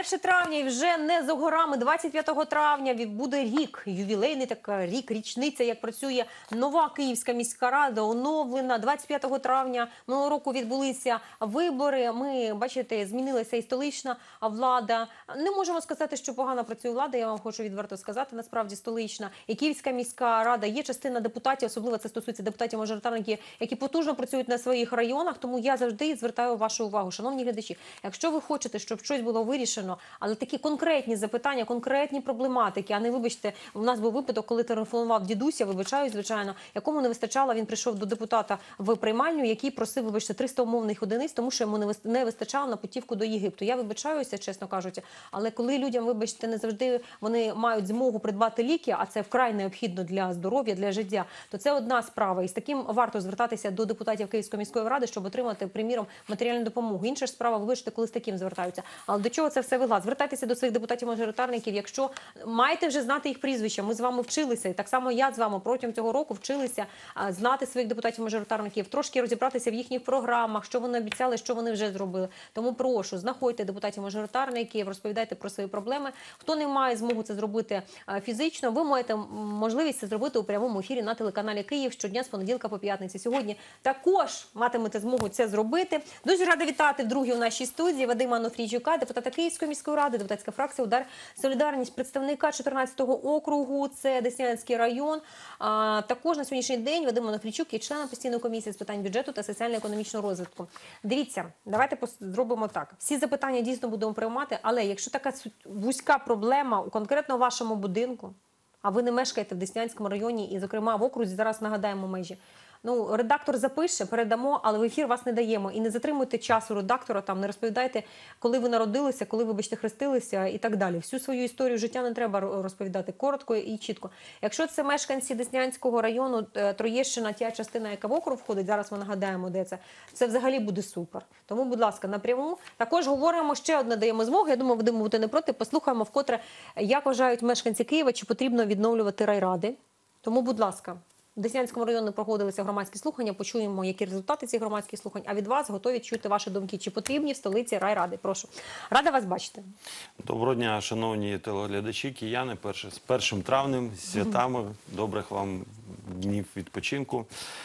1 травня і вже не за горами, 25 травня буде рік, ювілейний рік, річниця, як працює нова Київська міська рада, оновлена. 25 травня минулого року відбулися вибори. Ми, бачите, змінилася і столична влада. Не можемо сказати, що погано працює влада, я вам хочу відверто сказати, насправді столична. І Київська міська рада, є частина депутатів, особливо це стосується депутатів-мажоритарників, які потужно працюють на своїх районах, тому я завжди звертаю вашу увагу, шановні глядачі, якщо ви хочете, щоб щось було вирішено, але такі конкретні запитання, конкретні проблематики, а не, вибачте, у нас був випадок, коли телефонував дідусь, я вибачаю, звичайно, якому не вистачало, він прийшов до депутата в приймальню, який просив, вибачте, 300 умовних одиниць, тому що йому не вистачало на путівку до Єгипту. Я вибачаюся, чесно кажучи, але коли людям, вибачте, не завжди вони мають змогу придбати ліки, а це вкрай необхідно для здоров'я, для життя, то це одна справа. І з таким варто звертатися до депутатів Київської міської ради, щоб отримати, приміром, матеріальну допомогу. Інша ж справа, ви бачите, коли з таким звертаються. Але до чого це все вела? Звертайтеся до своїх депутатів-мажоритарників, якщо маєте вже знати їх прізвища. Ми з вами вчилися, і так само я з вами протягом цього року вчилися знати своїх депутатів-мажоритарників, трошки розібратися в їхніх програмах, що вони обіцяли, що вони вже зробили. Тому прошу, знаходьте депутатів-мажоритарників, розповідайте про свої проблеми. Хто не має змогу це зробити фізично, ви маєте можливість це зробити у прямому ефірі на телеканалі Київ щодня з понеділка по п'ятниці. Сьогодні також матимете змогу це зробити. Дуже рада вітати вдруге у нашій студії Вадима Ануфрійчука, депутата Київської міської ради, депутатська фракція «Удар Солідарність», представника 14-го округу, це Деснянський район. Також на сьогоднішній день Вадим Ануфрійчук є членом постійної комісії з питань бюджету та соціально-економічного розвитку. Дивіться, давайте зробимо так. Всі запитання дійсно будемо приймати, але якщо така вузька проблема у конкретно вашому будинку, а ви не мешкаєте в Деснянському районі і, зокрема, в окрузі, зараз нагадаємо межі, ну, редактор запише, передамо, але в ефір вас не даємо. І не затримуйте часу редактора, там, не розповідайте, коли ви народилися, коли, вибачте, хрестилися і так далі. Всю свою історію життя не треба розповідати коротко і чітко. Якщо це мешканці Деснянського району, Троєщина, та частина, яка в округ входить, зараз ми нагадаємо, де це взагалі буде супер. Тому, будь ласка, напряму. Також говоримо, ще одне даємо змогу, я думаю, будемо бути не проти, послухаємо вкотре, як вважають мешканці Києва, чи потрібно відновлювати райради. Тому, будь ласка. В Деснянському районі проводилися громадські слухання, почуємо, які результати цих громадських слухань, а від вас готові чути ваші думки, чи потрібні в столиці райради. Прошу. Рада вас бачити. Доброго дня, шановні телеглядачі, кияни, з 1 травнем, з святами, добрих вам днів відпочинку.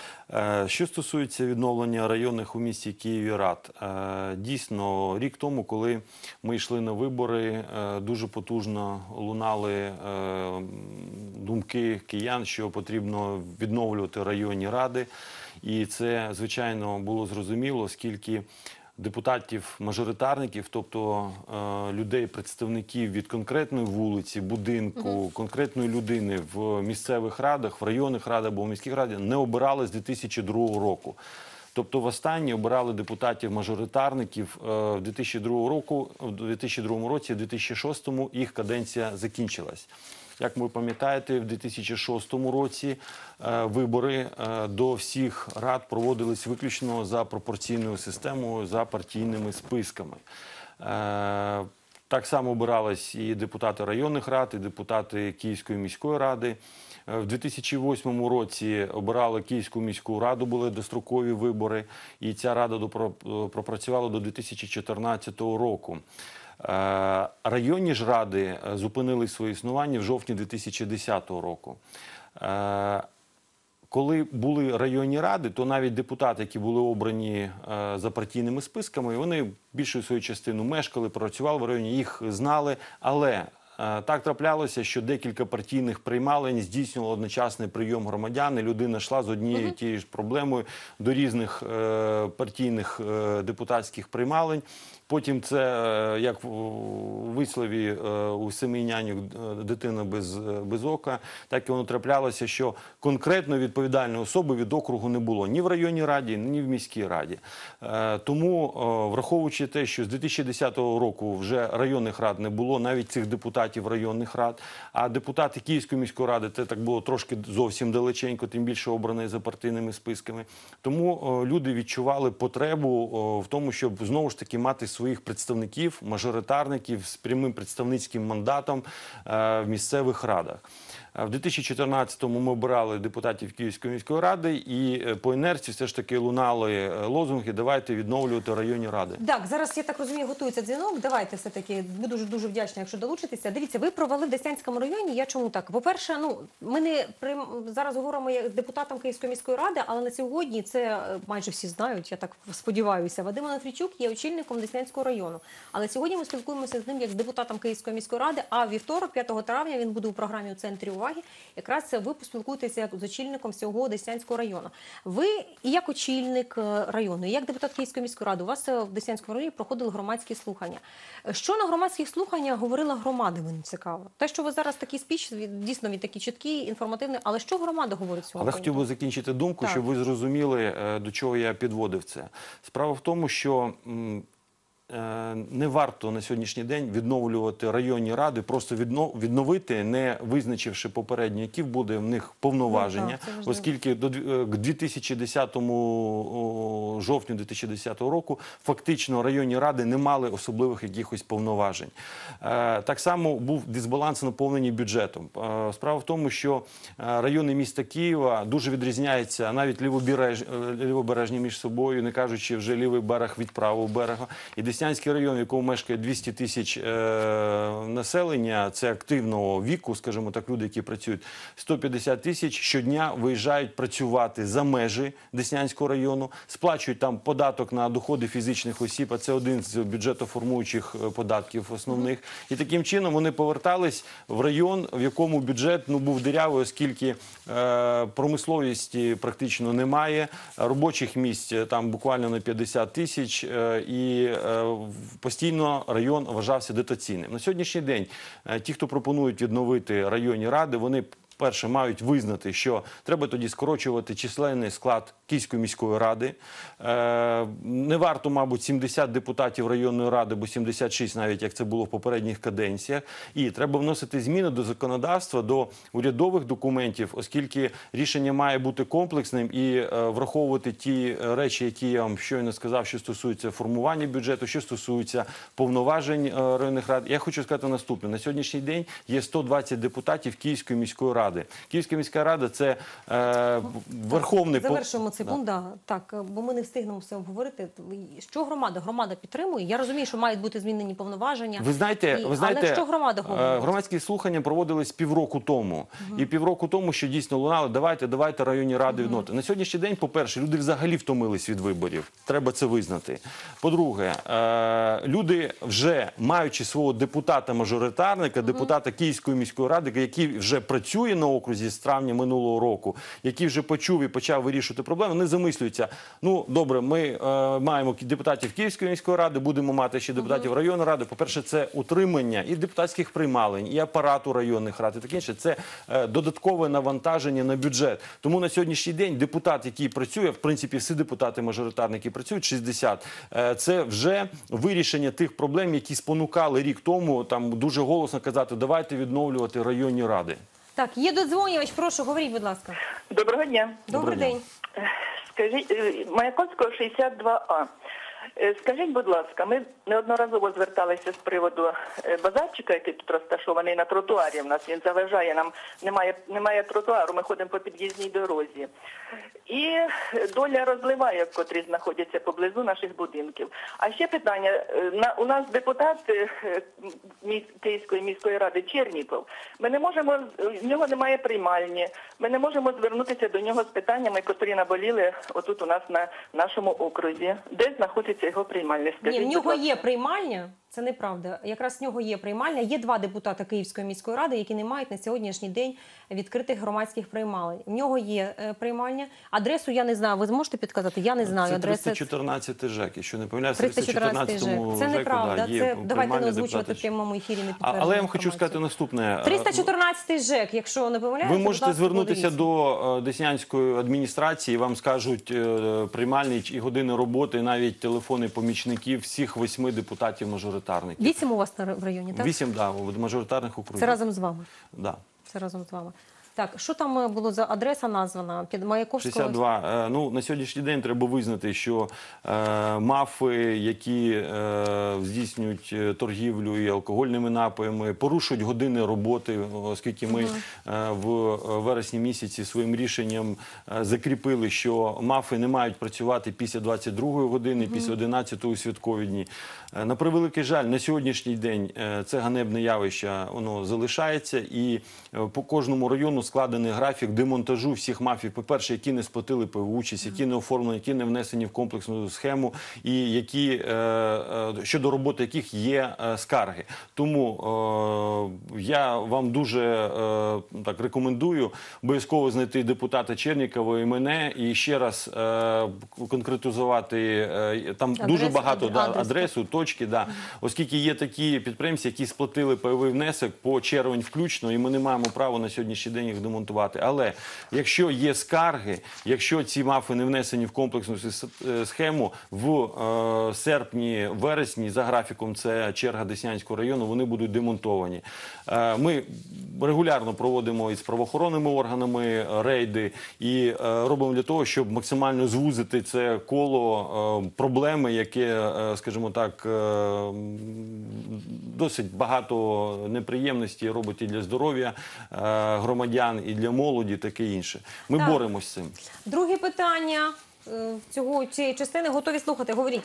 Що стосується відновлення районних у місті Києві рад, дійсно, рік тому, коли ми йшли на вибори, дуже потужно лунали думки киян, що потрібно відновлювати районні ради. І це, звичайно, було зрозуміло, оскільки депутатів-мажоритарників, тобто людей, представників від конкретної вулиці, будинку, конкретної людини в місцевих радах, в районних радах або в міських радах не обирали з 2002 року. Тобто востаннє обирали депутатів-мажоритарників в 2002 році, в 2006 їх каденція закінчилась. Як ви пам'ятаєте, в 2006 році вибори до всіх рад проводились виключно за пропорційною системою, за партійними списками. Так само обирались і депутати районних рад, і депутати Київської міської ради. В 2008 році обирали Київську міську раду, були дострокові вибори, і ця рада пропрацювала до 2014 року. Районні ж ради зупинили своє існування в жовтні 2010 року. Коли були районні ради, то навіть депутати, які були обрані за партійними списками, вони більшу свою частину мешкали, працювали в районі, їх знали, але так траплялося, що декілька партійних приймалень здійснювало одночасний прийом громадян, і людина йшла з однією тією ж проблемою до різних партійних депутатських приймалень. Потім це, як у вислові у семи няньок дитина без ока, так і воно траплялося, що конкретно відповідальної особи від округу не було ні в районній раді, ні в міській раді. Тому, враховуючи те, що з 2010 року вже районних рад не було, навіть цих депутатів районних рад, а депутати Київської міської ради, це так було трошки зовсім далеченько, тим більше обрані за партійними списками. Тому люди відчували потребу в тому, щоб знову ж таки мати своїх представників, мажоритарників з прямим представницьким мандатом в місцевих радах. В 2014-му ми обирали депутатів Київської міської ради, і по інерції все ж таки лунали лозунги «давайте відновлювати районні ради». Так, зараз, я так розумію, готується дзвінок. Давайте все-таки, буду дуже вдячна, якщо долучитеся. Дивіться, ви провели в Деснянському районі, я чому так? По-перше, ми не зараз говоримо як депутатам Київської міської ради, але на сьогодні це майже всі знають, я так сподіваюся. Вадим Онуфрійчук є очільником Деснянського району. Але сьогодні ми спілкуємося з ним як з депутатом Київської міської ради, а вівторок, 5 травня, він буде у програмі «У центрі уваги». Якраз ви поспілкуєтеся з очільником всього Деснянського району. Ви і як очільник району, і як депутат Київської міської ради, у вас в Деснянському районі проходили громадські слухання. Що на громадських слуханнях говорила громада, мені цікаво? Те, що ви зараз такий спіч, дійсно він такий чіткий, інформативний, але що громада говорить цього? Але хотів би закінчити думку, Так. щоб ви зрозуміли, до чого я підводив це. Справа в тому, що не варто на сьогоднішній день відновлювати районні ради, просто відновити, не визначивши попередньо, які буде в них повноваження, оскільки к 2010 жовтню 2010 року фактично районні ради не мали особливих якихось повноважень. Так само був дисбаланс наповнені бюджетом. Справа в тому, що райони міста Києва дуже відрізняються, навіть лівобережні між собою, не кажучи вже лівий берег від правого берега. І Деснянський район, в якому мешкає 200 тисяч населення, це активного віку, скажімо так, люди, які працюють, 150 тисяч щодня виїжджають працювати за межі Деснянського району, сплачують там податок на доходи фізичних осіб, а це один з бюджетоформуючих податків основних. І таким чином вони повертались в район, в якому бюджет був дирявий, оскільки промисловості практично немає, робочих місць там буквально на 50 тисяч, і постійно район вважався дотаційним. На сьогоднішній день ті, хто пропонують відновити районні ради, вони перше, мають визнати, що треба тоді скорочувати численний склад Київської міської ради. Не варто, мабуть, 70 депутатів районної ради, бо 76 навіть, як це було в попередніх каденціях. І треба вносити зміни до законодавства, до урядових документів, оскільки рішення має бути комплексним і враховувати ті речі, які я вам щойно сказав, що стосуються формування бюджету, що стосуються повноважень районних рад. Я хочу сказати наступне. На сьогоднішній день є 120 депутатів Київської міської ради. Київська міська рада – це верховний... Завершуємо цей пункт, так, бо ми не встигнемо все обговорити. Що громада? Громада підтримує? Я розумію, що мають бути змінені повноваження. Ви знаєте, але що громада говорить? Громадські слухання проводились півроку тому. І півроку тому, що дійсно лунали, давайте районні ради відновити. На сьогоднішній день, по-перше, люди взагалі втомились від виборів. Треба це визнати. По-друге, люди вже, маючи свого депутата-мажоритарника, депутата Київської міської ради, який вже працює на окрузі з травня минулого року, який вже почув і почав вирішувати проблеми, вони замислюються, ну, добре, ми маємо депутатів Київської міської ради, будемо мати ще депутатів районної ради. По-перше, це утримання і депутатських приймалень, і апарату районних рад, і таке інше. Це додаткове навантаження на бюджет. Тому на сьогоднішній день депутат, який працює, в принципі, всі депутати-мажоритарники працюють, 60, це вже вирішення тих проблем, які спонукали рік тому там дуже голосно казати, давайте відновлювати районні ради. Так, є додзвонювач, прошу, говоріть, будь ласка. Доброго дня. Добрий день. Скажіть, Маяковського, 62А. Скажіть, будь ласка, ми неодноразово зверталися з приводу базарчика, який тут розташований на тротуарі. У нас він заважає, нам немає тротуару, ми ходимо по під'їзній дорозі. І доля розливає, котрі знаходяться поблизу наших будинків. А ще питання. У нас депутат Київської міської ради Черніков. Ми не можемо, в нього немає приймальні. Ми не можемо звернутися до нього з питаннями, котрі наболіли отут у нас на нашому окрузі. Де знаходиться його приймальня? Ні, в нього є приймальня. Це неправда. Якраз в нього є приймальня. Є 2 депутати Київської міської ради, які не мають на сьогоднішній день відкритих громадських приймалень. В нього є приймальня. Адресу я не знаю. Ви зможете підказати? Я не знаю. Це адреси. 314 ЖЕК, якщо не помиляюсь, 314 ЖЕК. Це неправда. Це давайте не озвучувати в прямому ефірі. Не підтверджувати. Але я вам хочу сказати наступне. 314 ЖЕК, якщо не помиляюся. Ви можете звернутися до Деснянської адміністрації, вам скажуть приймальні і години роботи, і навіть телефони помічників всіх 8 депутатів-мажоритарників. 8 у вас в районі, так? 8, так, мажоритарних округів. Це разом з вами? Да. Це разом з вами. Так, що там було за адреса названа? Під Маяковського? 62. Ну, на сьогоднішній день треба визнати, що мафи, які здійснюють торгівлю і алкогольними напоями, порушують години роботи, оскільки ми в вересні місяці своїм рішенням закріпили, що мафи не мають працювати після 22-ї години, після 11-ї святкові дні. На превеликий жаль, на сьогоднішній день це ганебне явище, воно залишається, і по кожному району складений графік демонтажу всіх мафій, по-перше, які не сплатили ПВУ-чість, які не оформлені, які не внесені в комплексну схему, і які, щодо роботи яких є скарги. Тому я вам дуже так рекомендую обов'язково знайти депутата Чернікова і мене, і ще раз конкретизувати, там дуже багато адресу, точки, оскільки є такі підприємці, які сплатили пайовий внесок по червень включно, і ми не маємо права на сьогоднішній день їх демонтувати. Але якщо є скарги, якщо ці мафи не внесені в комплексну схему, в серпні-вересні, за графіком, це черга Деснянського району, вони будуть демонтовані. Ми регулярно проводимо із правоохоронними органами рейди і робимо для того, щоб максимально звузити це коло проблеми, яке, скажімо так, досить багато неприємностей робить і для здоров'я громадян, і для молоді, таке інше. Ми боремося з цим. Друге питання цієї частини. Готові слухати. Говоріть.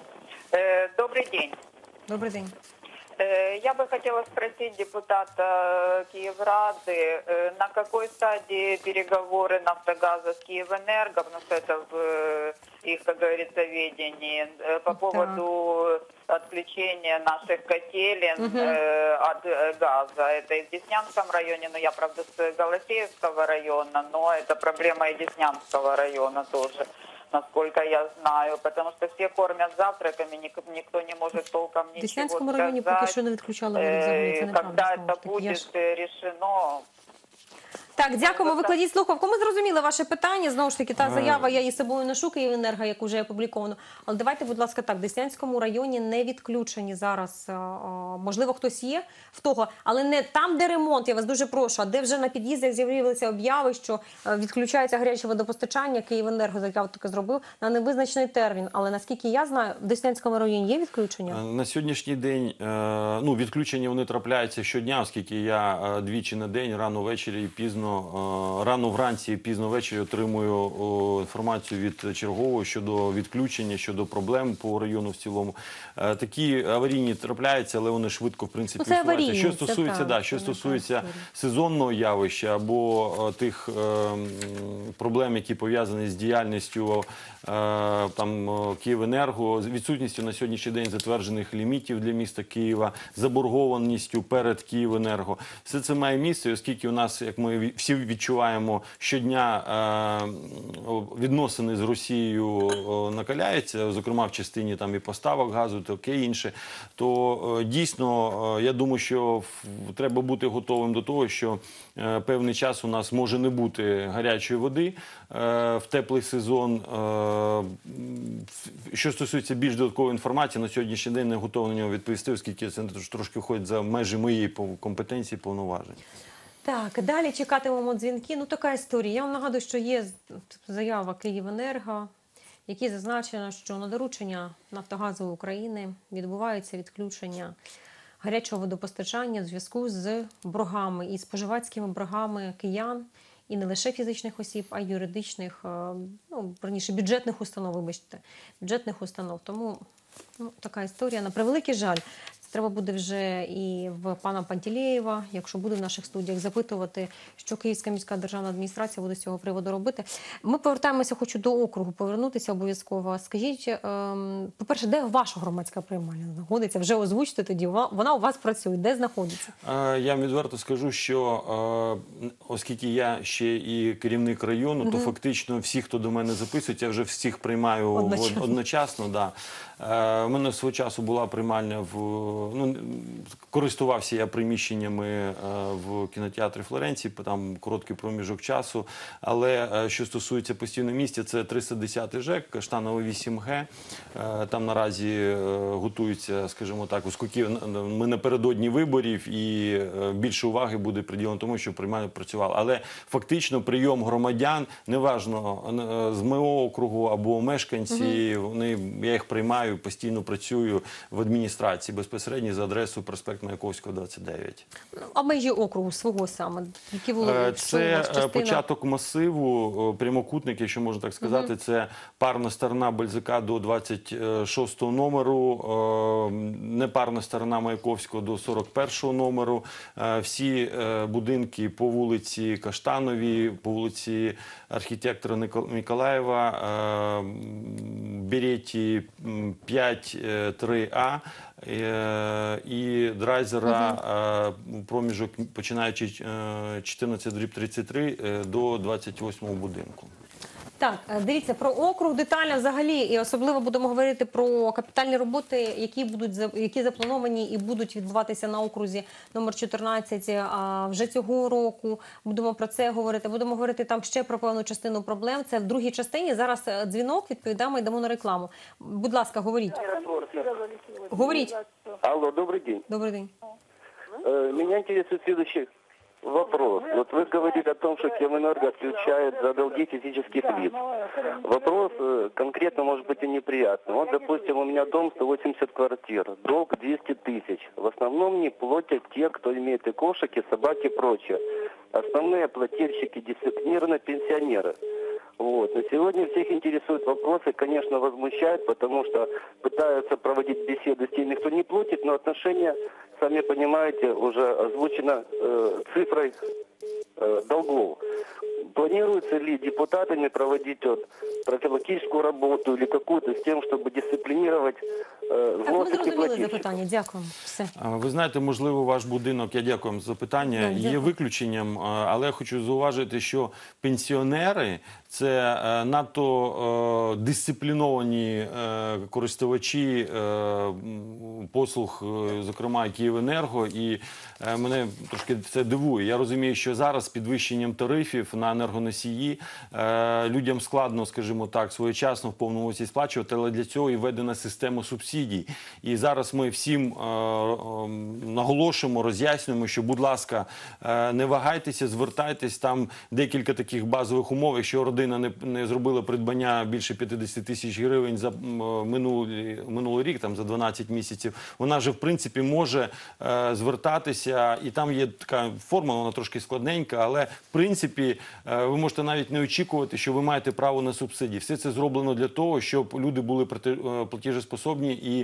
Добрый день. Добрий день. Я бы хотела спросить депутата Киеврады, на какой стадии переговоры «Нафтогаза» с «Киевэнерго», потому что это в их, как говорится, ведении, по поводу отключения наших котелен от газа. Это и в Деснянском районе, но я, правда, с Голосеевского района, но это проблема и Деснянского района тоже, насколько я знаю, потому что все кормят завтраками, никто не может толком ничего сказать. В Деснянському районі поки що не відключали воду взагалі, це неправда. Когда это будет решено... Так, дякуємо. Викладіть слухавку. Ми зрозуміли ваше питання. Знову ж таки, та заява, я її з собою ношу, Київенерго, як вже опубліковано. Але давайте, будь ласка, так, в Деснянському районі не відключені зараз. Можливо, хтось є в того, але не там, де ремонт, я вас дуже прошу, а де вже на під'їздах з'явилися обяви, що відключається гаряче водопостачання. Київенерго заяву таке зробив на невизначений термін. Але наскільки я знаю, в Деснянському районі є відключення? На сьогоднішній день відключення вони трапляються щодня, оскільки я двічі на день, рано ввечері і пізно, рано вранці і пізно ввечері отримую інформацію від чергового щодо відключення, щодо проблем по району в цілому. Такі аварійні трапляються, але вони швидко, в принципі, усуваються. Що стосується сезонного явища або тих проблем, які пов'язані з діяльністю Київенерго, відсутністю на сьогоднішній день затверджених лімітів для міста Києва, заборгованістю перед Київенерго. Все це має місце, оскільки у нас, як ми всі відчуваємо, щодня відносини з Росією накаляються, зокрема в частині і поставок газу, таке інше, то дійсно, я думаю, що треба бути готовим до того, що певний час у нас може не бути гарячої води в теплий сезон. Що стосується більш додаткової інформації, на сьогоднішній день не готовий на нього відповісти, оскільки це трошки входить за межі моєї компетенції, повноважень. Так, далі чекатимемо дзвінки. Ну, така історія. Я вам нагадую, що є заява Київенерго, в якій зазначено, що на доручення Нафтогазу України відбувається відключення гарячого водопостачання в зв'язку з боргами і споживацькими боргами киян, і не лише фізичних осіб, а й юридичних, верніше, бюджетних установ, вибачте, бюджетних установ. Тому така історія. На превеликий жаль, треба буде вже і в пана Пантелєєва, якщо буде в наших студіях, запитувати, що Київська міська державна адміністрація буде з цього приводу робити. Ми повертаємося, хочу до округу повернутися обов'язково. Скажіть, по-перше, де ваша громадська приймальня знаходиться? Вже озвучте тоді, вона у вас працює, де знаходиться? Я вам відверто скажу, що оскільки я ще і керівник району, то фактично всі, хто до мене записують, я вже всіх приймаю одночасно. У мене свого часу була приймальня в ну, користувався я приміщеннями в кінотеатрі Флоренції, там короткий проміжок часу. Але що стосується постійного місця, це 310-й ЖЕК, Каштаново 8Г. Там наразі готуються, скажімо так, ми напередодні виборів, і більше уваги буде приділено тому, що приймально працювали. Але фактично прийом громадян, неважно з мого округу або мешканці, я їх приймаю, постійно працюю в адміністрації безпосередньо за адресою проспект Маяковського, 29. А межі округу свого саме? Які вулиці? Це початок масиву, прямокутник, якщо можна так сказати. Це парна сторона Бальзака до 26-го номеру, непарна сторона Маяковського до 41-го номеру. Всі будинки по вулиці Каштановій, по вулиці архітектора Миколаєва, Береті 5-3А і Драйзера проміжок, починаючи 14/33 до 28-го будинку. Так, дивіться, про округ детально взагалі, і особливо будемо говорити про капітальні роботи, які заплановані і будуть відбуватися на окрузі номер 14 вже цього року. Будемо про це говорити. Будемо говорити там ще про певну частину проблем. Це в другій частині. Зараз дзвінок, відповідаємо, йдемо на рекламу. Будь ласка, говоріть. Говоріть. Алло, добрый день. Добрий день. Меня интересует следующий вопрос. Вот вы говорили о том, что Кемэнерго отключает за долги физических лиц. Вопрос конкретно может быть и неприятный. Вот, допустим, у меня дом 180 квартир, долг 200 тысяч. В основном не платят те, кто имеет и кошек, и собак, и прочее. Основные плательщики дисциплинированные пенсионеры. Вот. На сегодня всех интересуют вопросы, конечно, возмущают, потому что пытаются проводить беседы с теми, кто не платит, но отношения, сами понимаете, уже озвучено цифрой долгов. Планируется ли депутатами проводить профилактическую работу или какую-то с тем, чтобы дисциплинировать Так, ми взносы зрозуміли плательщиков? запитання. Дякую. Все. Ви знаєте, можливо, ваш будинок, я дякую вам за запитання, Так, дякую. є виключенням, але я хочу зауважити, що пенсіонери – це надто дисципліновані користувачі послуг, зокрема Київенерго, і мене трошки це дивує. Я розумію, що зараз з підвищенням тарифів на енергоносії людям складно, скажімо так, своєчасно в повному обсязі сплачувати, але для цього і введена система субсидій. І зараз ми всім наголошуємо, роз'яснюємо, що, будь ласка, не вагайтеся, звертайтесь, там декілька таких базових умов. Якщо родина не зробила придбання більше 50 тисяч гривень за минулий рік, там за 12 місяців, вона вже, в принципі, може звертатися, і там є така формула, вона трошки складненька, але, в принципі, ви можете навіть не очікувати, що ви маєте право на субсидії. Все це зроблено для того, щоб люди були платіжеспособні і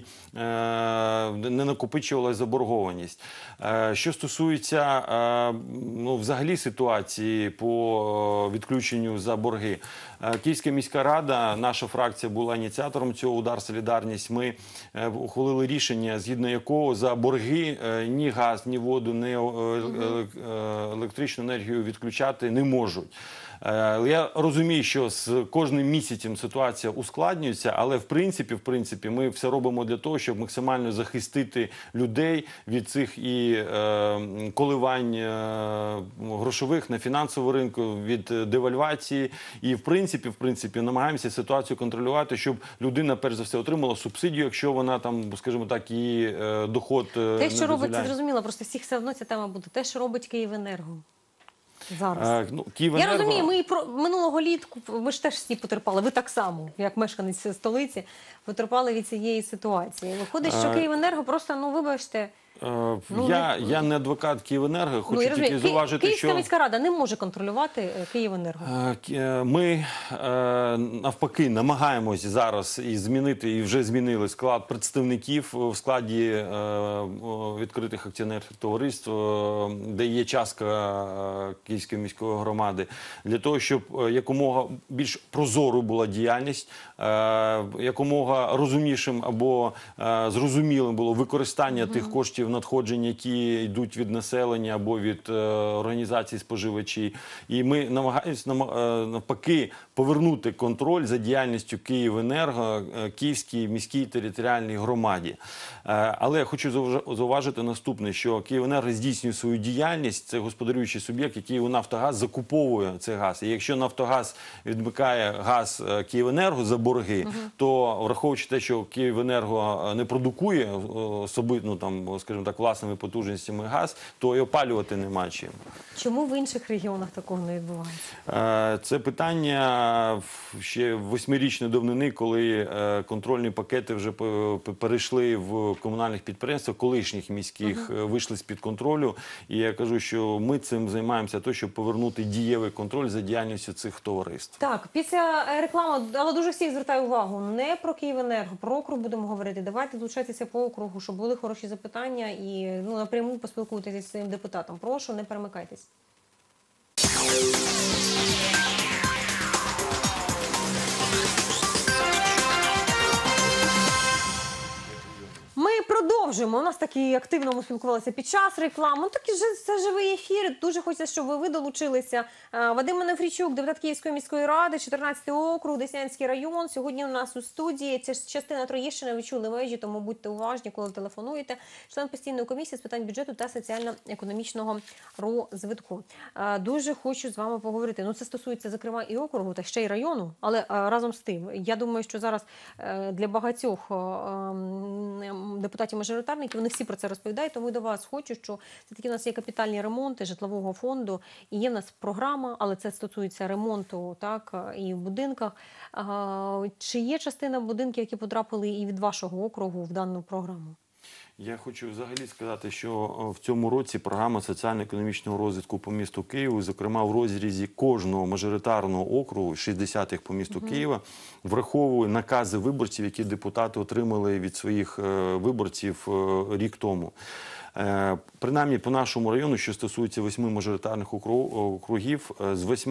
не накопичувалася заборгованість. Що стосується взагалі ситуації по відключенню за борги, Київська міська рада, наша фракція була ініціатором цього «Удар Солідарність». Ми ухвалили рішення, згідно якого за борги ні газ, ні воду, ні електричну енергію відключати не можуть. Я розумію, що з кожним місяцем ситуація ускладнюється, але в принципі ми все робимо для того, щоб максимально захистити людей від цих і коливань грошових на фінансовому ринку, від девальвації. І в принципі намагаємося ситуацію контролювати, щоб людина перш за все отримала субсидію, якщо вона там, скажімо так, її доход не Те, що робить, це дозволяє. зрозуміло, просто всіх все одно ця тема буде. Те, що робить Київенерго зараз. Київенерго... Я розумію, ми і минулого літку, ми ж теж всі потерпали, ви так само, як мешканець столиці, потерпали від цієї ситуації. Виходить, що Київенерго просто, вибачте... Я не адвокат Київенерго, хочу я тільки розумію. зауважити, Київська що... міська рада не може контролювати Київенерго. Ми навпаки намагаємось зараз і змінити, і вже змінили склад представників в складі відкритих акціонерних товариств, де є частка Київської міської громади, для того, щоб якомога більш прозорою була діяльність, якомога розумнішим або зрозумілим було використання тих коштів, коштів надходжень, які йдуть від населення або від організацій споживачів. І ми намагаємося навпаки повернути контроль за діяльністю «Київенерго» Київській міській територіальній громаді. Але я хочу зауважити наступне, що «Київенерго» здійснює свою діяльність, це господарюючий суб'єкт, який у «Нафтогаз» закуповує цей газ. І якщо «Нафтогаз» відмикає газ «Київенерго» за борги, то враховуючи те, що «Київенерго» не продукує особисто, там, скажімо так, власними потужностями газ, то і опалювати нема чим. Чому в інших регіонах такого не відбувається? Це питання ще 8-річної давнини, коли контрольні пакети вже перейшли в комунальних підприємствах, колишніх міських, вийшли з-під контролю. І я кажу, що ми цим займаємося, щоб повернути дієвий контроль за діяльністю цих товариств. Так, після реклами, але дуже всіх звертаю увагу, не про «Київенерго», про округ будемо говорити. Давайте долучайтеся по округу, щоб були хороші запитання і напряму поспілкуйтеся зі своїм депутатом. Прошу, не перемикайтесь. Ми продовжуємо. У нас такі активно ми спілкувалися під час реклами. Ну, такий це живий ефір. Дуже хочеться, щоб ви долучилися. Вадим Манефрійчук, депутат Київської міської ради, 14-й округ, Деснянський район. Сьогодні у нас у студії. Це частина Троєщини, ви чули межі, тому будьте уважні, коли телефонуєте. Член постійної комісії з питань бюджету та соціально-економічного розвитку. Дуже хочу з вами поговорити. Ну, це стосується, зокрема, і округу, та ще й району. Але разом з тим, я думаю, що зараз для багатьох депутатів-мажоритарників, вони всі про це розповідають, тому і до вас хочу, що все-таки у нас є капітальні ремонти житлового фонду, і є в нас програма, але це стосується ремонту, так, і в будинках. Чи є частина будинків, які потрапили і від вашого округу в дану програму? Я хочу взагалі сказати, що в цьому році програма соціально-економічного розвитку по місту Києву, зокрема в розрізі кожного мажоритарного округу, 60-х по місту Києва, враховує накази виборців, які депутати отримали від своїх виборців рік тому. Принаймні по нашому району, що стосується 8 мажоритарних округів, з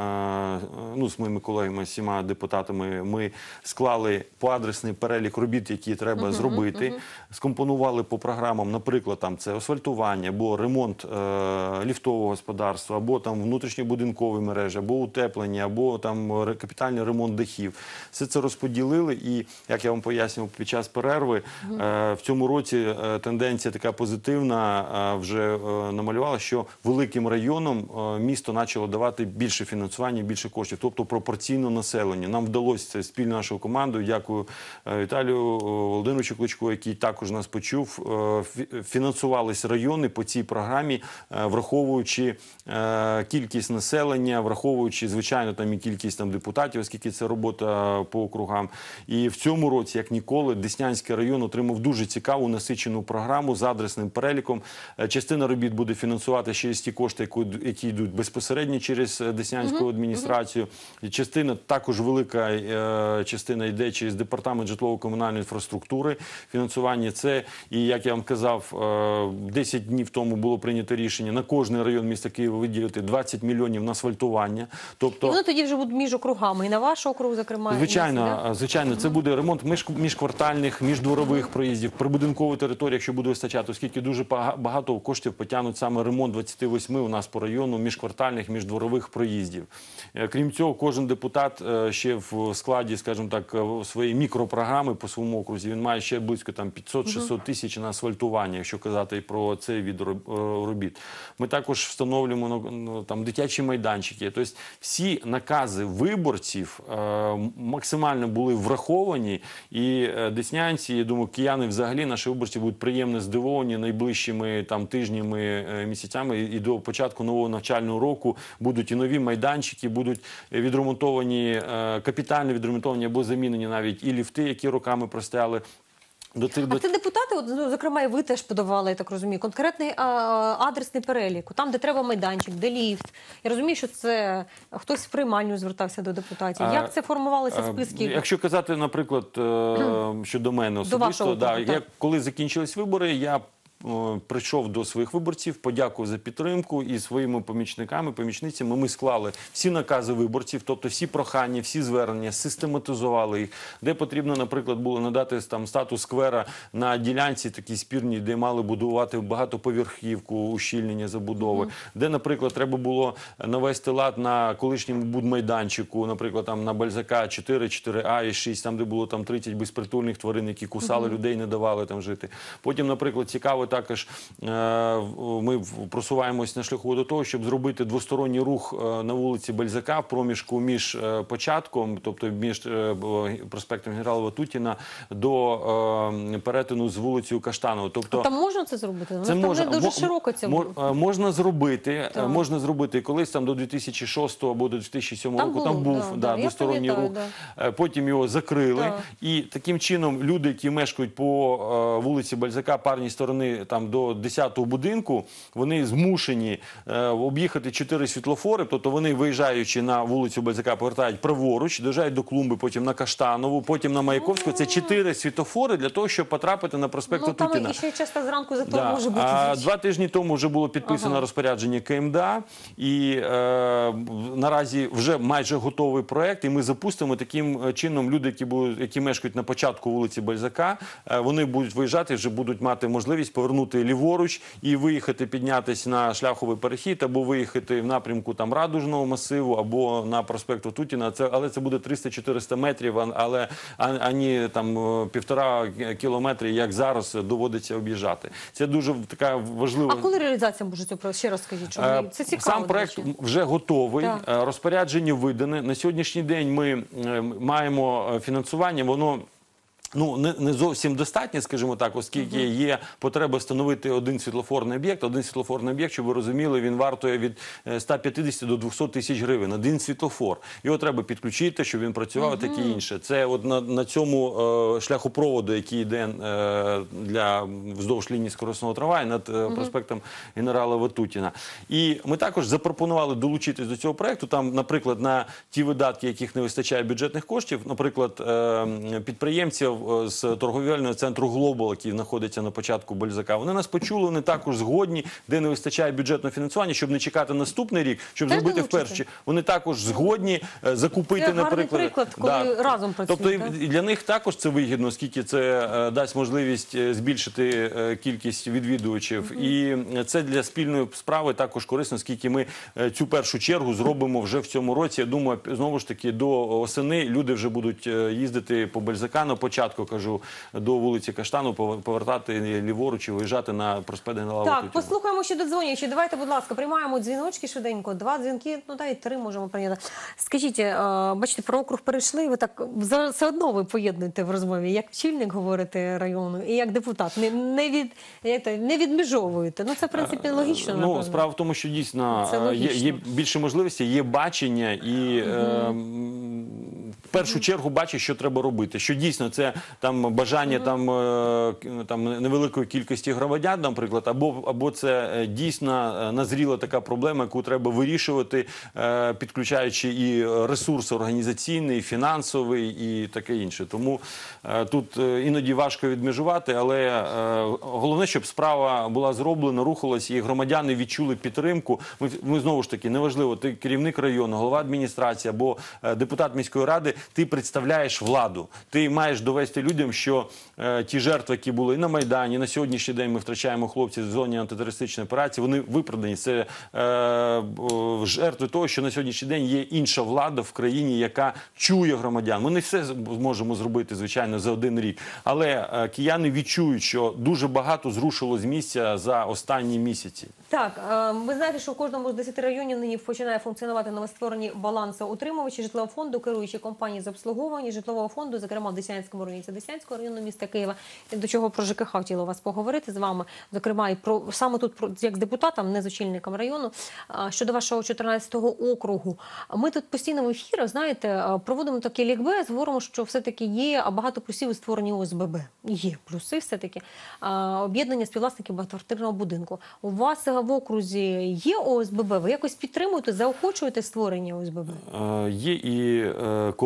моїми колегами, 7 депутатами, ми склали поадресний перелік робіт, які треба зробити, скомпонували по програмам, наприклад, там це асфальтування, або ремонт ліфтового господарства, або там внутрішньобудинкові мережі, або утеплення, або там капітальний ремонт дахів. Все це розподілили і, як я вам пояснював під час перерви, в цьому році тенденція така позитивна, вже намалювала, що великим районам місто почало давати більше фінансування, більше коштів, тобто пропорційно населенню. Нам вдалося це спільно нашою командою, дякую Віталію Володимировичу Кличку, який також нас почув, фінансувались райони по цій програмі, враховуючи кількість населення, враховуючи, звичайно, там і кількість там депутатів, оскільки це робота по округам. І в цьому році, як ніколи, Деснянський район отримав дуже цікаву насичену програму з адресним переліком. Частина робіт буде фінансувати через ті кошти, які йдуть безпосередньо через Деснянську адміністрацію. Частина, також велика частина йде через департамент житлово-комунальної інфраструктури. Фінансування це, і як я вам казав, 10 днів тому було прийнято рішення на кожний район міста Києва виділити 20 мільйонів на асфальтування. Тобто, і вони тоді вже будуть між округами, і на ваш округ, зокрема. Звичайно, це буде ремонт міжквартальних, міждворових проїздів, прибудинкової території, якщо буде вистачати, оскільки дуже багато коштів потягнуть саме ремонт 28 у нас по району міжквартальних, міждворових проїздів. Крім цього, кожен депутат ще в складі, скажімо так, своєї мікропрограми по своєму окрузі, він має ще близько 500-600 тисяч на асфальтування, якщо казати про цей від робіт. Ми також встановлюємо там дитячі майданчики. Тобто всі накази виборців максимально були враховані, і деснянці, я думаю, кияни взагалі, наші виборці будуть приємно здивовані найближчими тижнями, місяцями, і до початку нового навчального року будуть і нові майданчики, будуть відремонтовані, капітально відремонтовані або замінені навіть і ліфти, які роками простояли. А це депутати, зокрема, і ви теж подавали, я так розумію, конкретний адресний перелік, там, де треба майданчик, де ліфт. Я розумію, що це хтось в приймальню звертався до депутатів. Як це формувалися списки? Якщо казати, наприклад, щодо мене особисто, я, коли закінчились вибори, я прийшов до своїх виборців, подякував за підтримку і своїми помічниками, помічницями ми склали всі накази виборців, тобто всі прохання, всі звернення, систематизували їх. Де потрібно, наприклад, було надати там статус сквера на ділянці такій спірній, де мали будувати багатоповерхівку, ущільнення забудови. Де, наприклад, треба було навести лад на колишньому будмайданчику, наприклад, там на Бальзака 4, 4А і 6, там, де було там 30 безпритульних тварин, які кусали людей, не давали там жити. Потім, наприклад, цікаво також, ми просуваємось на шляху до того, щоб зробити двосторонній рух на вулиці Бальзака в проміжку між початком, тобто між проспектом генерала Ватутіна до перетину з вулицею Каштанова. Тобто, Там можна це зробити? це можна, не дуже широко це можна зробити. Так. Можна зробити. Колись там до 2006 або до 2007 Там року було, там був да, я двосторонній рух. пам'ятаю, Потім його закрили. Так. І таким чином люди, які мешкають по вулиці Бальзака, парній сторони там до 10-го будинку, вони змушені об'їхати 4 світлофори, тобто вони, виїжджаючи на вулицю Бальзака, повертають праворуч, доїжджають до клумби, потім на Каштанову, потім на Маяковську. Це 4 світлофори для того, щоб потрапити на проспект Ватутіна. Там і ще часто зранку затор Да. може бути. А 2 тижні тому вже було підписано розпорядження КМДА, і наразі вже майже готовий проект, і ми запустимо таким чином люди, які мешкають на початку вулиці Бальзака, вони будуть виїжджати, вже будуть мати можливість повернути ліворуч і виїхати, піднятися на шляховий перехід, або виїхати в напрямку там Радужного масиву, або на проспект Ватутіна. Але це буде 300-400 метрів, але ані там 1,5 кілометри, як зараз доводиться об'їжджати. Це дуже така важлива. А коли реалізація може цього? Ще раз скажіть, що це цікаво. Сам проект вже готовий, розпорядження видане. На сьогоднішній день ми маємо фінансування, воно не зовсім достатньо, скажімо так, оскільки є потреба встановити один світлофорний об'єкт. Один світлофорний об'єкт, щоб ви розуміли, він вартує від 150 до 200 тисяч гривень. Один світлофор. Його треба підключити, щоб він працював, і таке інше. Це от на цьому шляхопроводу, який йде вздовж лінії скоростного трамваю над проспектом генерала Ватутіна. І ми також запропонували долучитись до цього проекту. Там, наприклад, на ті видатки, яких не вистачає бюджетних коштів, наприклад, підприємців з торговельного центру «Глобал», який знаходиться на початку Бальзака. Вони нас почули, вони також згодні, де не вистачає бюджетного фінансування, щоб не чекати наступний рік, щоб зробити вперше. Вони також згодні закупити, наприклад. Це гарний приклад, коли разом працюють. Тобто і для них також це вигідно, оскільки це дасть можливість збільшити кількість відвідувачів. І це для спільної справи також корисно, оскільки ми цю першу чергу зробимо вже в цьому році. Я думаю, знову ж таки, до осени люди вже будуть їздити по Бальзака на початку, кажу, до вулиці Каштану, повертати ліворуч і виїжджати на проспект генерала Ватутіна. Так, послухаємо ще додзвонюючи. Давайте, будь ласка, приймаємо дзвіночки швиденько. 2 дзвінки, та й 3 можемо прийняти. Скажіть, бачите, про округ перейшли, ви так все одно ви поєднуєте в розмові, як очільник говорите району і як депутат. Не відмежовуєте. Це, в принципі, логічно, напевно. Справа в тому, що дійсно є більше можливостей, є бачення і в першу чергу бачить, що треба робити. Що дійсно це там бажання там невеликої кількості громадян, наприклад, або це дійсно назріла така проблема, яку треба вирішувати, підключаючи і ресурс організаційний, фінансовий і таке інше. Тому тут іноді важко відмежувати, але головне, щоб справа була зроблена, рухалась, і громадяни відчули підтримку. Ми знову ж таки, неважливо, ти керівник району, голова адміністрації або депутат міської ради, ти представляєш владу. Ти маєш довести людям, що ті жертви, які були і на Майдані, на сьогоднішній день ми втрачаємо хлопців в зоні антитерористичної операції, вони виправдані. Це жертви того, що на сьогоднішній день є інша влада в країні, яка чує громадян. Ми не все зможемо зробити, звичайно, за один рік. Але кияни відчують, що дуже багато зрушило з місця за останні місяці. Так, ви знаєте, що в кожному з 10 районів нині починає функціонувати новостворені балансоутримувачі житлового фонду, керуючі компанії з обслуговування житлового фонду, зокрема в Деснянському районі, це Деснянського району міста Києва. До чого про ЖКХ хотіла вас поговорити з вами, зокрема, і саме тут як з депутатом, не з очільником району, щодо вашого 14-го округу. Ми тут постійно в ефірах, знаєте, проводимо такі лікбез, говоримо, що все-таки є багато плюсів у створенні ОСББ. Є плюси все-таки. Об'єднання співвласників багатоквартирного будинку. У вас в окрузі є ОСББ? Ви якось підтримуєте, заохочуєте створення ОСББ? Є і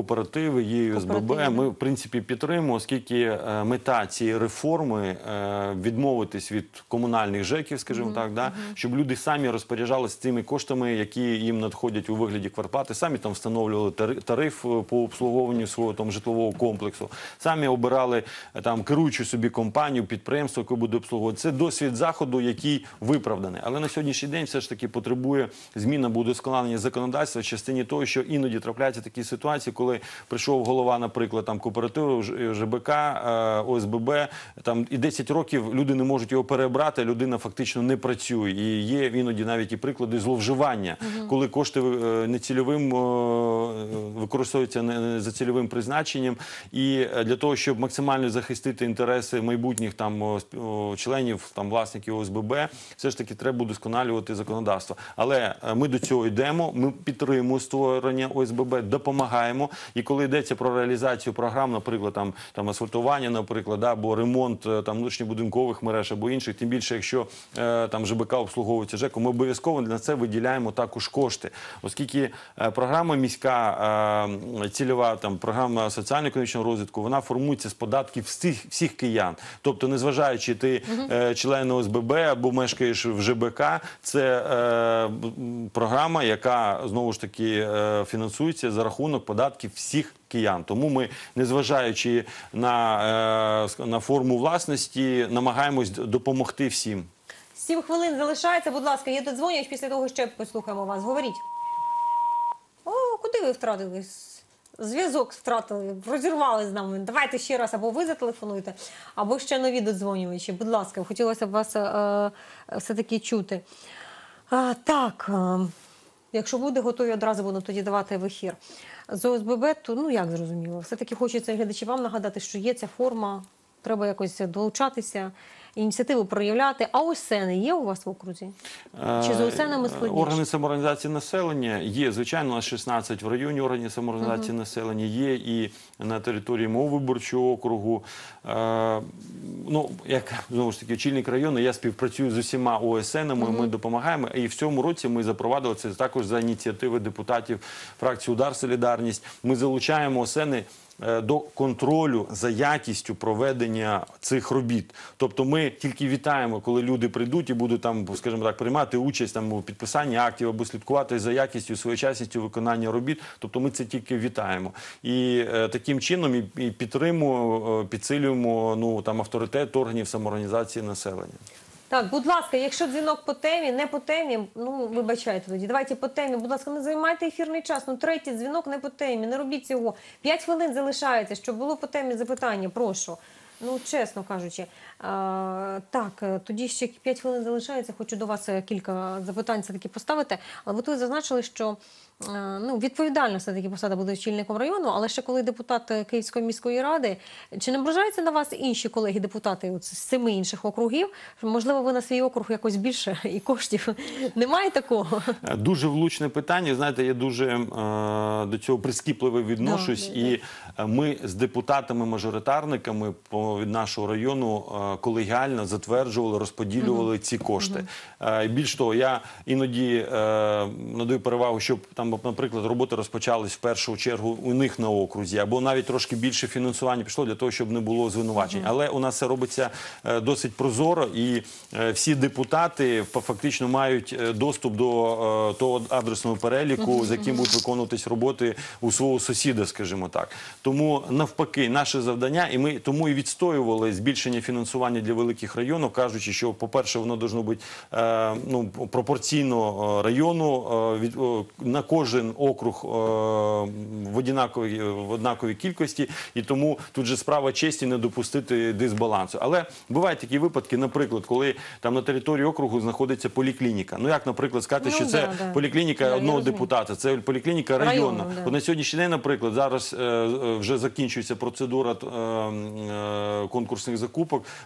кооперативи, є ОСББ. Кооперативи. Ми, в принципі, підтримуємо, оскільки мета цієї реформи відмовитись від комунальних ЖЕКів, скажімо так, да, щоб люди самі розпоряджалися цими коштами, які їм надходять у вигляді квартплати, самі там встановлювали тариф по обслуговуванню свого там житлового комплексу, самі обирали там керуючу собі компанію, підприємство, яке буде обслуговувати. Це досвід Заходу, який виправданий. Але на сьогоднішній день все ж таки потребує змін або удосконалення законодавства в частині того, що іноді трапляються такі ситуації, коли прийшов голова, наприклад, там кооперативу, ЖБК, ОСББ, там і 10 років люди не можуть його перебрати, людина фактично не працює. І є іноді навіть і приклади зловживання, коли кошти нецільовим використовуються не за цільовим призначенням. І для того, щоб максимально захистити інтереси майбутніх там членів, там власників ОСББ, все ж таки треба удосконалювати законодавство. Але ми до цього йдемо, ми підтримуємо створення ОСББ, допомагаємо. І коли йдеться про реалізацію програм, наприклад, там асфальтування, наприклад, або ремонт там внутрішньобудинкових мереж або інших, тим більше, якщо там ЖБК обслуговується ЖЕКом, ми обов'язково на це виділяємо також кошти. Оскільки програма міська, цільова там програма соціально-економічного розвитку, вона формується з податків всіх киян. Тобто, незважаючи ти член ОСББ або мешкаєш в ЖБК, це програма, яка, знову ж таки, фінансується за рахунок податків всіх киян. Тому ми, незважаючи на форму власності, намагаємось допомогти всім. 7 хвилин залишається, будь ласка, є додзвонювач, після того ще послухаємо вас. Говоріть. О, куди ви втратили? Зв'язок втратили, розірвали з нами. Давайте ще раз, або ви зателефонуєте, або ще нові додзвонювачі. Будь ласка, хотілося б вас все-таки чути. Якщо буде, готові одразу будемо тоді давати в ефір. З ОСББ, то, ну як зрозуміло, все-таки хочеться глядачі вам нагадати, що є ця форма, треба якось долучатися, ініціативу проявляти. А ОСНи є у вас в окрузі? Чи з ОСНами складніше? Органи самоорганізації населення є, звичайно, у нас 16 в районі органів самоорганізації населення, є і на території мого виборчого округу. Ну, як, знову ж таки, очільник району, я співпрацюю з усіма ОСНами, ми допомагаємо. І в цьому році ми запровадили, це також за ініціативи депутатів фракції «Удар. Солідарність», ми залучаємо ОСНи до контролю за якістю проведення цих робіт. Тобто ми тільки вітаємо, коли люди прийдуть і будуть там, скажімо так, приймати участь там у підписанні актів або слідкувати за якістю, своєчасністю виконання робіт. Тобто ми це тільки вітаємо. І таким чином і підтримуємо, підсилюємо авторитет органів самоорганізації населення. Так, будь ласка, якщо дзвінок по темі, не по темі, ну, вибачайте тоді. Давайте по темі, будь ласка, не займайте ефірний час. Ну, третій дзвінок не по темі, не робіть цього. 5 хвилин залишається, щоб було по темі запитання, прошу. Ну, чесно кажучи. Так, тоді ще 5 хвилин залишається, хочу до вас кілька запитань все-таки поставити. Але ви тут зазначили, що відповідальна все-таки посада буде очільником району, але ще коли депутат Київської міської ради, чи не ображаються на вас інші колеги-депутати з 7 інших округів? Можливо, ви на свій округ якось більше і коштів? Немає такого? Дуже влучне питання. Знаєте, я дуже до цього прискіпливо відношусь. І ми з депутатами-мажоритарниками від нашого району колегіально затверджували, розподілювали ці кошти. Більш того, я іноді надаю перевагу, щоб там, наприклад, роботи розпочались в першу чергу у них на окрузі, або навіть трошки більше фінансування пішло для того, щоб не було звинувачень. Але у нас це робиться досить прозоро, і всі депутати фактично мають доступ до того адресного переліку, з яким будуть виконуватись роботи у свого сусіда, скажімо так. Тому навпаки, наше завдання, і ми тому і відстоювали збільшення фінансування для великих районів, кажучи, що, по-перше, воно должно бути пропорційно району, на кожен округ в однаковій кількості, і тому тут же справа честі не допустити дисбалансу. Але бувають такі випадки, наприклад, коли там на території округу знаходиться поліклініка. Ну як, наприклад, сказати, що це поліклініка одного депутата, це поліклініка районна. От на сьогоднішній день, наприклад, зараз вже закінчується процедура конкурсних закупок,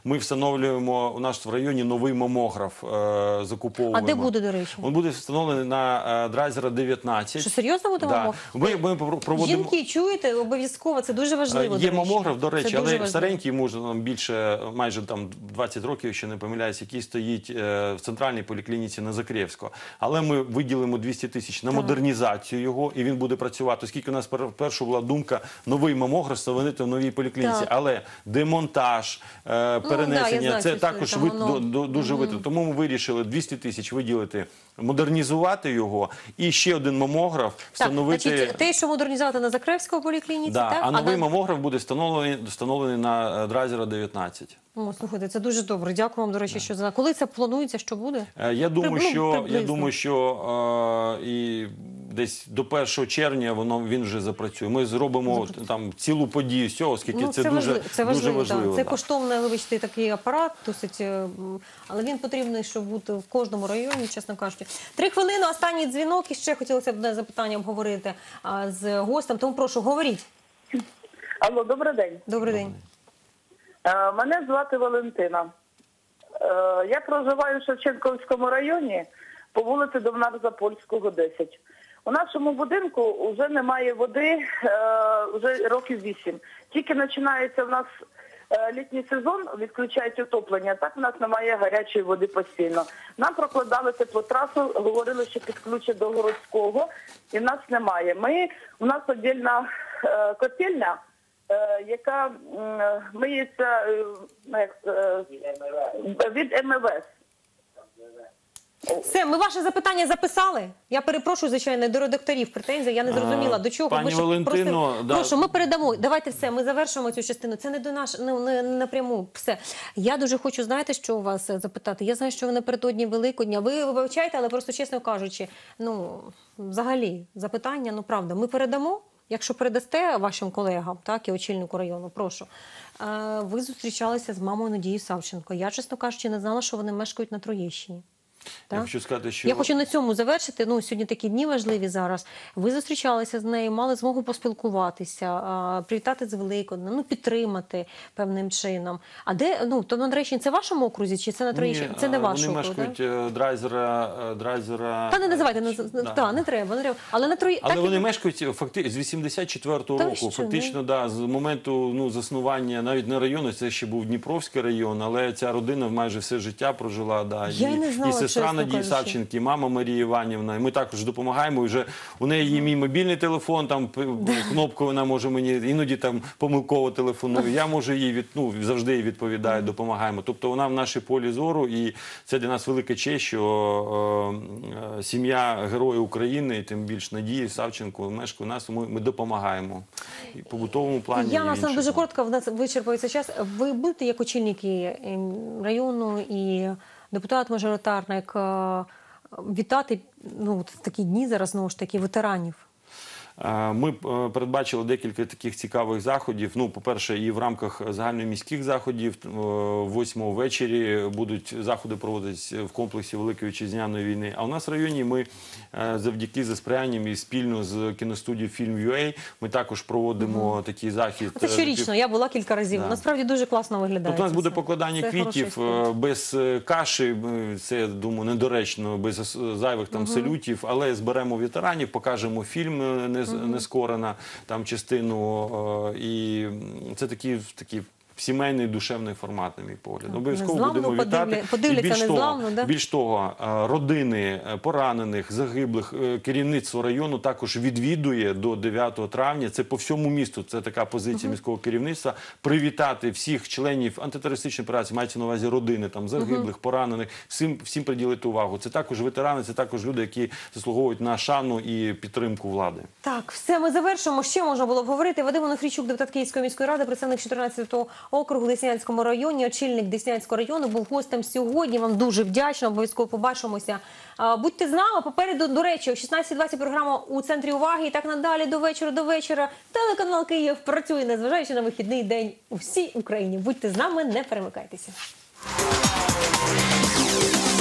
Ми встановлюємо у нас в районі новий мамограф, закуповуємо. А де буде, до речі? Він буде встановлений на Драйзера 19. Що, серйозно буде Да. мамограф? Ми проводимо... Жінки, чуєте, обов'язково, це дуже важливо. Є до речі. мамограф, до Це речі, дуже але важливо. старенький, може там більше, майже там 20 років, якщо не помиляюсь, який стоїть в центральній поліклініці на Закрєвського. Але ми виділимо 200 тисяч на модернізацію його, і він буде працювати. Оскільки у нас перша була думка новий мамограф встановити в новій поліклініці. Так. Але демонтаж, да, я перенесення, знаю це цю також історію, там воно- дуже витрат. Тому ми вирішили 200 тисяч виділити, модернізувати його, і ще один мамограф Так, встановити. значить, те, що модернізувати на Закревського поліклініці, Да, так? а новий на... мамограф буде встановлений на Драйзера 19. О, слухайте, це дуже добре. Дякую вам, до речі, що за... Коли це планується, що буде? Я думаю, приблизно. що і десь до 1 червня він вже запрацює. Ми зробимо там цілу подію з цього, оскільки це дуже важливо. Так. Це да. коштовний, вибачте, такий апарат, досить, але він потрібний, щоб бути в кожному районі, чесно кажучи. 3 хвилини, останній дзвінок, і ще хотілося б одне запитання обговорити з гостем, тому прошу, говоріть. Алло, добрий день. Добрий день. Мене звати Валентина. Я проживаю в Шевченківському районі по вулиці Довнар-Запольського, 10. У нашому будинку вже немає води вже років 8. Тільки починається в нас літній сезон, відключають отоплення, так в нас немає гарячої води постійно. Нам прокладали теплотрасу, говорили, що підключать до городського, і в нас немає. У нас віддільна котельня, яка миється від МВС. Все, ми ваше запитання записали. Я перепрошую, звичайно, до редакторів претензій. Я не зрозуміла, до чого. Пані Ми ж Валентино, просили. да. Прошу, ми передамо. Давайте все, ми завершимо цю частину. Це не до нас, не напряму. Все. Я дуже хочу, знаєте, що у вас запитати? Я знаю, що ви напередодні Великодня. Ви вибачайте, але просто, чесно кажучи, взагалі, запитання, правда, ми передамо. Якщо передасте вашим колегам, так, і очільнику району, прошу. Ви зустрічалися з мамою Надією Савченко. Я, чесно кажучи, не знала, що вони мешкають на Троєщині. Я хочу сказати, що... Я хочу на цьому завершити. Сьогодні такі дні важливі зараз. Ви зустрічалися з нею, мали змогу поспілкуватися, привітати з Великоднем, підтримати певним чином. А де, то на Дрещині, це в вашому окрузі, чи це на Троєщині? Це не ваш округ, Вони мешкають Драйзера... Та не називайте, не треба. Але на Троєщині... Але вони мешкають з 84-го року. Фактично, з моменту заснування, навіть не району, це ще був Дніпровський район, але ця родина майже все життя прожила. Я й не знала, і сестра Надії Савченки, мама Марія Іванівна. І ми також допомагаємо. І вже у неї є мій мобільний телефон, там кнопку вона може мені, іноді там помилково телефонує. Я можу їй завжди їй відповідаю, допомагаємо. Тобто вона в нашій полі зору, і це для нас велика честь, що сім'я Героїв України, і тим більш Надії Савченко мешкає у нас, ми допомагаємо. І в побутовому плані. Я нас дуже коротко, в нас вичерпується час. Ви будете як очільники району і депутат-мажоритарник вітати в такі дні зараз, знову ж таки, ветеранів? Ми передбачили декілька таких цікавих заходів. По-перше, і в рамках загальноміських заходів 8-го ввечері будуть заходи проводитися в комплексі Великої Вітчизняної війни. А у нас в районі ми завдяки за сприянням і спільно з кіностудією «Фільм.UA» ми також проводимо такий захід. Це щорічно, я була кілька разів. Да. Насправді дуже класно виглядає. Тобто у нас буде це. покладання Це квітів без каші, це, я думаю, недоречно, без зайвих там салютів, але зберемо ветеранів, покажемо фільм «Нескорена», там частину, і це такий сімейний душевний формат, на мій погляд. Обов'язково будемо вітати. Подивляться незламно, да? Більш того, родини поранених, загиблих, керівництво району також відвідує до 9 травня. Це по всьому місту, це така позиція міського керівництва. Привітати всіх членів антитерористичної операції, мається на увазі родини, там, загиблих, поранених, всім приділити увагу. Це також ветерани, це також люди, які заслуговують на шану і підтримку влади. Так, все, ми завершимо. Ще можна було б говорити. Вадим Онуфрійчук, депутат Київської міської ради, представник 14-го округу в Деснянському районі, очільник Деснянського району, був гостем сьогодні. Вам дуже вдячна, обов'язково побачимося. Будьте з нами. Попереду, до речі, о 16:20 програма «У центрі уваги» і так надалі до вечора. Телеканал Київ працює, незважаючи на вихідний день у всій Україні. Будьте з нами, не перемикайтеся.